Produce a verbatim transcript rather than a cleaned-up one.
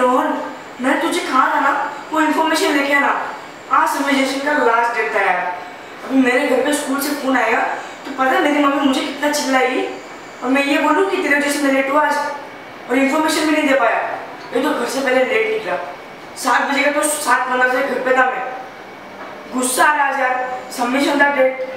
रोहन, मैं तुझे कहा था ना वो इन्फॉर्मेशन लेके आना। आज सबमिशन का लास्ट डेट था यार। अभी मेरे घर पे स्कूल से फोन आएगा तो पता है मेरी मम्मी मुझे कितना चिल्लाएगी, और मैं ये बोलूँ कि तेरे वजह से मैं लेट हुआ आज और इन्फॉर्मेशन भी नहीं दे पाया। ये तो घर से पहले लेट निकला, सात बजे का तो सात पंद्रह से घर पे था मैं। गुस्सा आ रहा है यार, सबमिशन था डेट